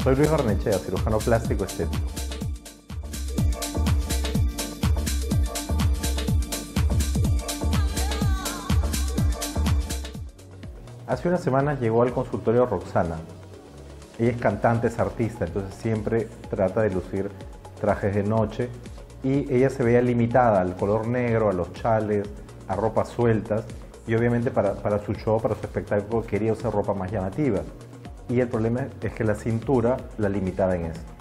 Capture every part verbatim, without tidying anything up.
Soy Luis Barnechea, cirujano plástico estético. Hace unas semanas llegó al consultorio Roxana. Ella es cantante, es artista, entonces siempre trata de lucir trajes de noche y ella se veía limitada al color negro, a los chales, a ropas sueltas y obviamente para, para su show, para su espectáculo quería usar ropa más llamativa. Y el problema es que la cintura la limitaba en esto.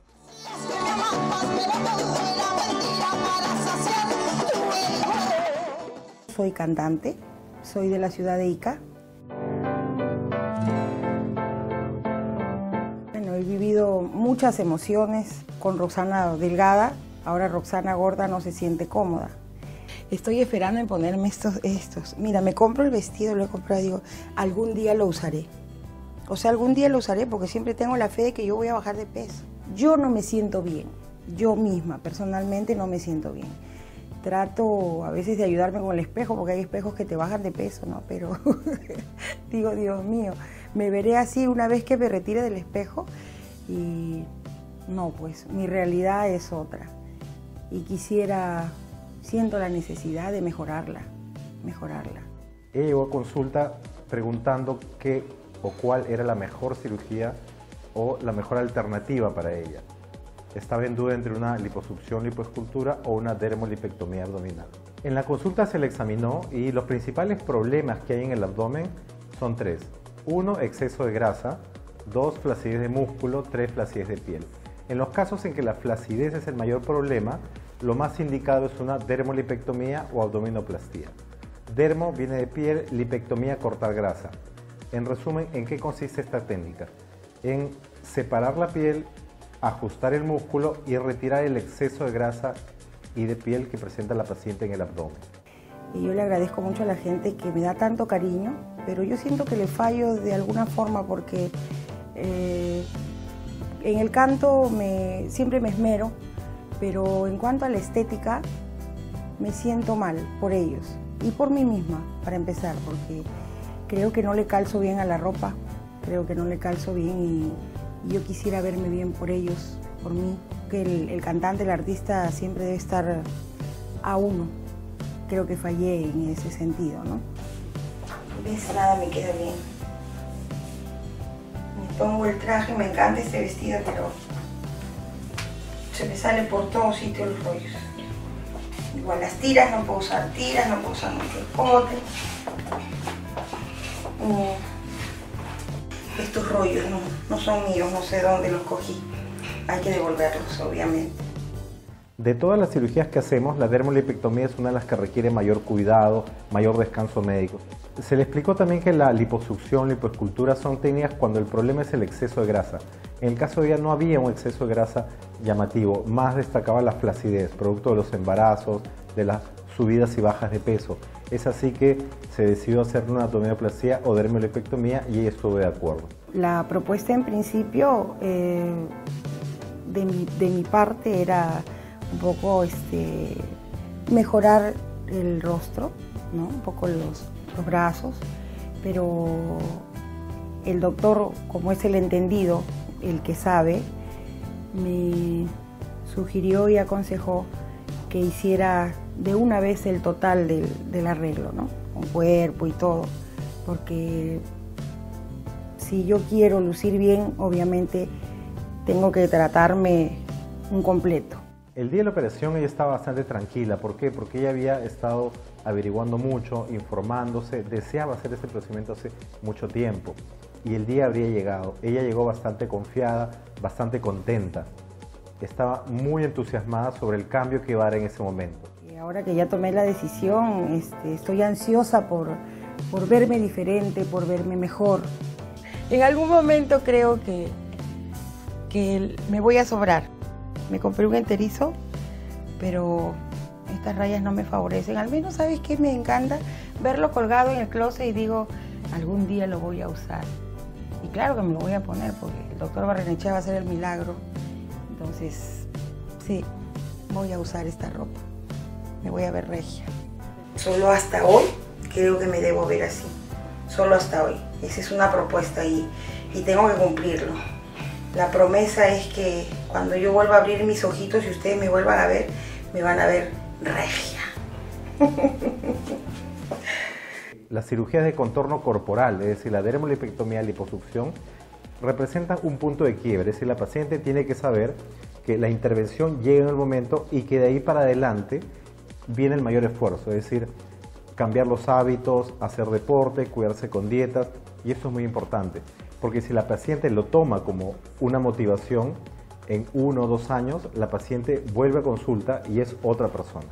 Soy cantante, soy de la ciudad de Ica. Bueno, he vivido muchas emociones con Roxana delgada, ahora Roxana gorda no se siente cómoda. Estoy esperando en ponerme estos, estos. Mira, me compro el vestido, lo he comprado y digo, algún día lo usaré. O sea, algún día lo usaré porque siempre tengo la fe de que yo voy a bajar de peso. Yo no me siento bien, yo misma personalmente no me siento bien. Trato a veces de ayudarme con el espejo porque hay espejos que te bajan de peso, ¿no? Pero digo, Dios mío, me veré así una vez que me retire del espejo y no, pues mi realidad es otra. Y quisiera, siento la necesidad de mejorarla, mejorarla. Ella llegó a consulta preguntando qué o cuál era la mejor cirugía o la mejor alternativa para ella. Estaba en duda entre una liposucción, lipoescultura o una dermolipectomía abdominal. En la consulta se le examinó y los principales problemas que hay en el abdomen son tres. Uno, exceso de grasa. Dos, flacidez de músculo. Tres, flacidez de piel. En los casos en que la flacidez es el mayor problema, lo más indicado es una dermolipectomía o abdominoplastía. Dermo viene de piel, lipectomía, cortar grasa. En resumen, ¿en qué consiste esta técnica? En separar la piel, ajustar el músculo y retirar el exceso de grasa y de piel que presenta la paciente en el abdomen. Y yo le agradezco mucho a la gente que me da tanto cariño, pero yo siento que le fallo de alguna forma porque eh, en el canto me, siempre me esmero, pero en cuanto a la estética me siento mal por ellos y por mí misma, para empezar, porque creo que no le calzo bien a la ropa, creo que no le calzo bien y, y yo quisiera verme bien por ellos, por mí, que el, el cantante, el artista siempre debe estar a uno. Creo que fallé en ese sentido, ¿no? ¿Ves? Nada me queda bien. Me pongo el traje, me encanta este vestido, pero se me sale por todos sitios los rollos. Igual las tiras, no puedo usar tiras, no puedo usar mucho escote. Estos rollos no, no son míos, no sé dónde los cogí. Hay que devolverlos, obviamente. De todas las cirugías que hacemos, la dermolipectomía es una de las que requiere mayor cuidado, mayor descanso médico. Se le explicó también que la liposucción, lipoescultura son técnicas cuando el problema es el exceso de grasa. En el caso de ella no había un exceso de grasa llamativo, más destacaba la flacidez, producto de los embarazos, de las subidas y bajas de peso. Es así que se decidió hacer una abdominoplastia o dermolipectomía y ella estuvo de acuerdo. La propuesta en principio eh, de, mi, de mi parte era un poco este, mejorar el rostro, ¿no? Un poco los, los brazos, pero el doctor, como es el entendido, el que sabe, me sugirió y aconsejó que hiciera de una vez el total del, del arreglo, ¿no? Con cuerpo y todo, porque si yo quiero lucir bien, obviamente tengo que tratarme un completo. El día de la operación ella estaba bastante tranquila. ¿Por qué? Porque ella había estado averiguando mucho, informándose, deseaba hacer este procedimiento hace mucho tiempo y el día habría llegado. Ella llegó bastante confiada, bastante contenta. Estaba muy entusiasmada sobre el cambio que iba a dar en ese momento. Y ahora que ya tomé la decisión, este, estoy ansiosa por, por verme diferente, por verme mejor. En algún momento creo que, que me voy a sobrar. Me compré un enterizo, pero estas rayas no me favorecen. Al menos, ¿sabes qué? Me encanta verlo colgado en el closet y digo, algún día lo voy a usar. Y claro que me lo voy a poner porque el doctor Barrenechea va a hacer el milagro. Entonces, sí, voy a usar esta ropa. Me voy a ver regia. Solo hasta hoy creo que me debo ver así. Solo hasta hoy. Esa es una propuesta y, y tengo que cumplirlo. La promesa es que cuando yo vuelva a abrir mis ojitos y ustedes me vuelvan a ver, me van a ver regia. Las cirugías de contorno corporal, es decir, la dermolipectomía, liposucción, representan un punto de quiebre. Es decir, la paciente tiene que saber que la intervención llega en el momento y que de ahí para adelante viene el mayor esfuerzo. Es decir, cambiar los hábitos, hacer deporte, cuidarse con dietas, y esto es muy importante, porque si la paciente lo toma como una motivación, en uno o dos años la paciente vuelve a consulta y es otra persona.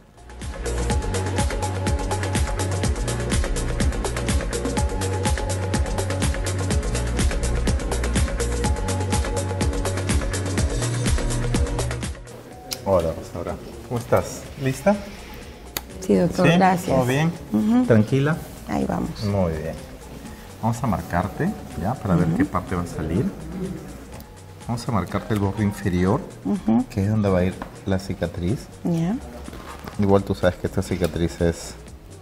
Hola, Rosaura. ¿Cómo estás? ¿Lista? Sí, doctor, ¿Sí? gracias. ¿Todo bien? Uh-huh. ¿Tranquila? Ahí vamos. Muy bien. Vamos a marcarte, ¿ya? Para uh-huh. ver qué parte va a salir. Vamos a marcarte el borde inferior, uh-huh. que es donde va a ir la cicatriz. Yeah. Igual tú sabes que esta cicatriz es,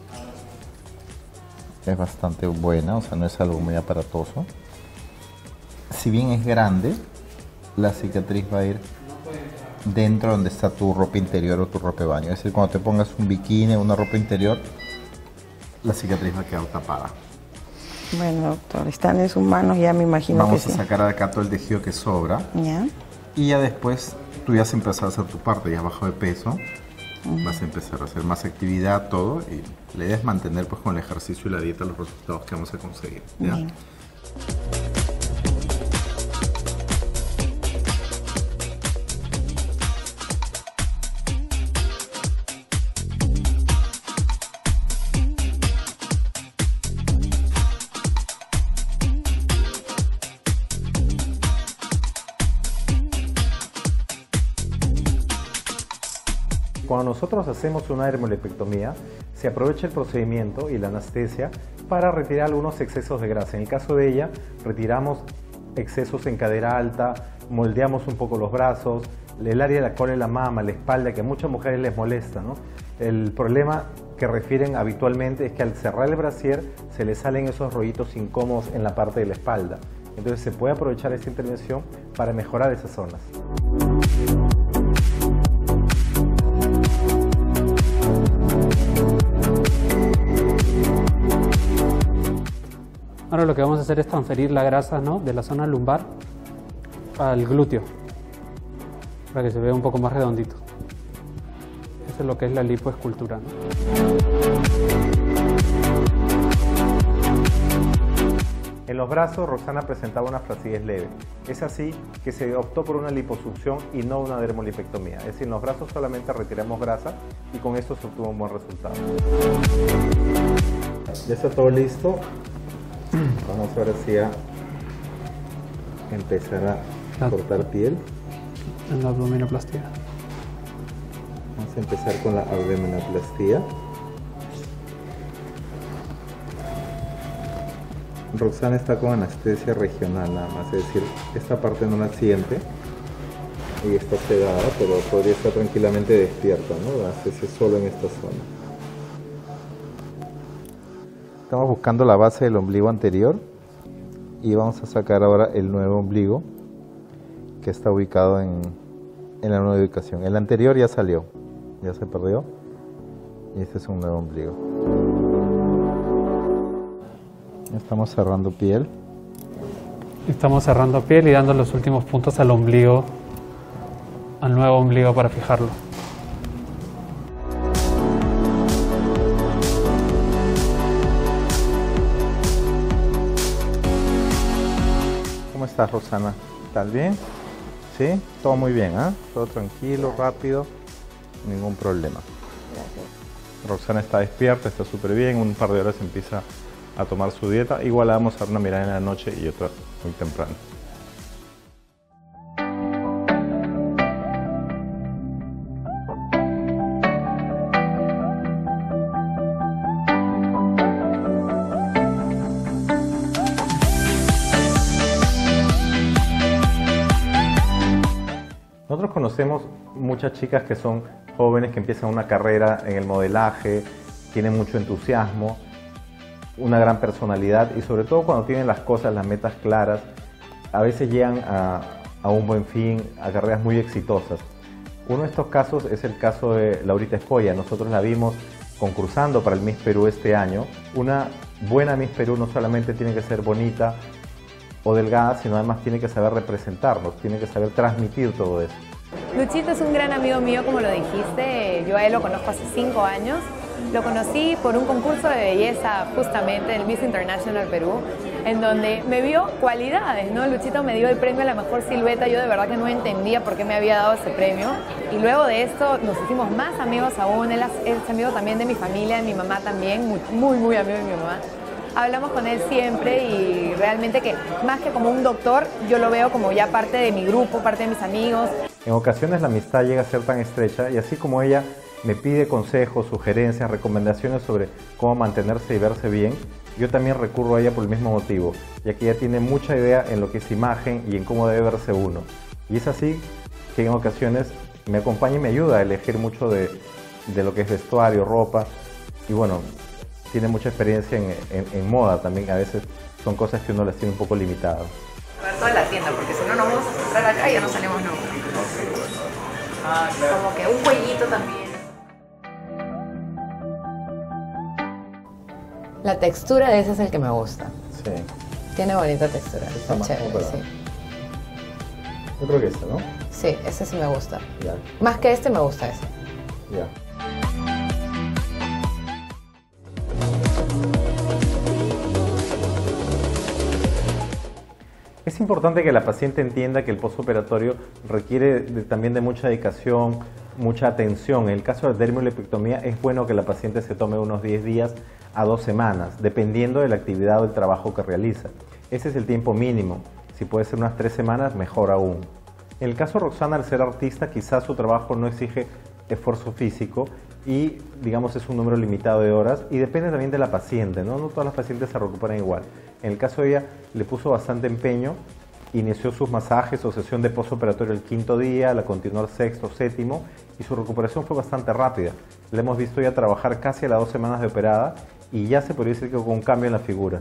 es bastante buena, o sea, no es algo muy aparatoso. Si bien es grande, la cicatriz va a ir dentro donde está tu ropa interior o tu ropa de baño. Es decir, cuando te pongas un bikini o una ropa interior, la cicatriz va a quedar tapada. Bueno, doctor, están en sus manos, ya me imagino. Vamos que a sí. sacar de acá todo el tejido que sobra. Ya. Y ya después tú ya has empezado a hacer tu parte, ya has bajado de peso. Uh-huh. Vas a empezar a hacer más actividad, todo. Y la idea es mantener pues con el ejercicio y la dieta los resultados que vamos a conseguir, ¿ya? Bien. Cuando nosotros hacemos una dermolipectomía, se aprovecha el procedimiento y la anestesia para retirar algunos excesos de grasa. En el caso de ella, retiramos excesos en cadera alta, moldeamos un poco los brazos, el área de la cola y la mama, la espalda, que a muchas mujeres les molesta, ¿no? El problema que refieren habitualmente es que al cerrar el brasier se les salen esos rollitos incómodos en la parte de la espalda. Entonces se puede aprovechar esta intervención para mejorar esas zonas. Ahora lo que vamos a hacer es transferir la grasa, ¿no?, de la zona lumbar al glúteo, para que se vea un poco más redondito. Eso es lo que es la lipoescultura, ¿no? En los brazos, Roxana presentaba una flacidez leve. Es así que se optó por una liposucción y no una dermolipectomía. Es decir, en los brazos solamente retiramos grasa y con esto se obtuvo un buen resultado. Ya está todo listo. Vamos ahora sí a empezar a cortar piel. En la abdominoplastia. Vamos a empezar con la abdominoplastia. Roxana está con anestesia regional nada más, es decir, esta parte no la siente y está sedada, pero podría estar tranquilamente despierta, ¿no? La anestesia solo en esta zona. Estamos buscando la base del ombligo anterior y vamos a sacar ahora el nuevo ombligo que está ubicado en, en la nueva ubicación. El anterior ya salió, ya se perdió y este es un nuevo ombligo. Estamos cerrando piel. Estamos cerrando piel y dando los últimos puntos al ombligo, al nuevo ombligo para fijarlo. ¿Cómo estás, Roxana? ¿Estás bien? ¿Sí? Todo muy bien, ¿ah? ¿eh? Todo tranquilo, rápido, ningún problema. Gracias. Roxana está despierta, está súper bien, un par de horas empieza a tomar su dieta. Igual vamos a dar una mirada en la noche y otra muy temprano. Nosotros conocemos muchas chicas que son jóvenes que empiezan una carrera en el modelaje, tienen mucho entusiasmo, una gran personalidad y sobre todo cuando tienen las cosas, las metas claras, a veces llegan a, a un buen fin, a carreras muy exitosas. Uno de estos casos es el caso de Laurita Espolla. Nosotros la vimos concursando para el Miss Perú este año. Una buena Miss Perú no solamente tiene que ser bonita o delgada, sino además tiene que saber representarnos, tiene que saber transmitir todo eso. Luchito es un gran amigo mío, como lo dijiste. Yo a él lo conozco hace cinco años. Lo conocí por un concurso de belleza, justamente, el Miss International Perú, en donde me vio cualidades, ¿no? Luchito me dio el premio a la mejor silueta. Yo de verdad que no entendía por qué me había dado ese premio. Y luego de esto nos hicimos más amigos aún. Él es amigo también de mi familia, de mi mamá también, muy, muy, muy amigo de mi mamá. Hablamos con él siempre y realmente que más que como un doctor, yo lo veo como ya parte de mi grupo, parte de mis amigos. En ocasiones la amistad llega a ser tan estrecha y así como ella me pide consejos, sugerencias, recomendaciones sobre cómo mantenerse y verse bien, yo también recurro a ella por el mismo motivo, ya que ella tiene mucha idea en lo que es imagen y en cómo debe verse uno. Y es así que en ocasiones me acompaña y me ayuda a elegir mucho de, de lo que es vestuario, ropa, y bueno, tiene mucha experiencia en, en, en moda también. A veces son cosas que uno las tiene un poco limitadas. A ver toda la tienda, porque si no nos vamos a entrar acá y ya no salimos nunca. Como que un cuellito también. La textura de ese es el que me gusta. Sí. Tiene bonita textura. Está más chévere, cómoda. sí. Yo creo que este, ¿no? Sí, ese sí me gusta. Ya. Más que este me gusta ese. Ya. Es importante que la paciente entienda que el postoperatorio requiere de, también de mucha dedicación, mucha atención. En el caso de la dermolepectomía es bueno que la paciente se tome unos diez días a dos semanas, dependiendo de la actividad o el trabajo que realiza. Ese es el tiempo mínimo. Si puede ser unas tres semanas, mejor aún. En el caso de Roxana, al ser artista, quizás su trabajo no exige esfuerzo físico y, digamos, es un número limitado de horas y depende también de la paciente, ¿no? No todas las pacientes se recuperan igual. En el caso de ella, le puso bastante empeño, inició sus masajes o sesión de postoperatorio el quinto día, la continuó el sexto, séptimo y su recuperación fue bastante rápida. Le hemos visto ya trabajar casi a las dos semanas de operada y ya se podría decir que con un cambio en la figura.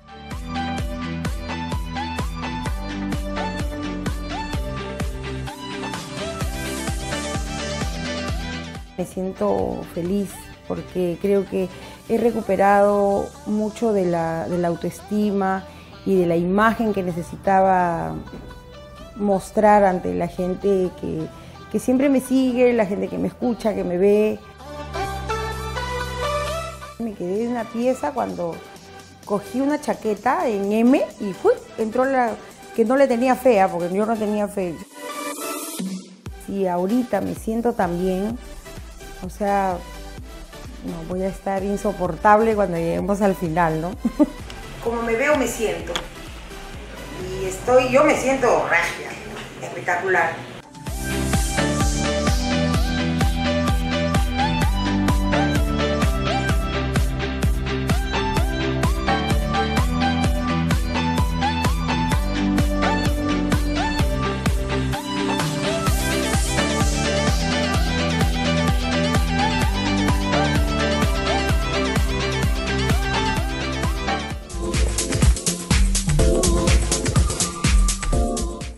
Me siento feliz porque creo que he recuperado mucho de la, de la autoestima y de la imagen que necesitaba mostrar ante la gente que, que siempre me sigue, la gente que me escucha, que me ve. Me quedé en una pieza cuando cogí una chaqueta en M y ¡fui! Entró la que no le tenía fea, porque yo no tenía fe. Si ahorita me siento tan bien, o sea, no, voy a estar insoportable cuando lleguemos al final, ¿no? Como me veo, me siento. Y estoy, yo me siento regia, espectacular.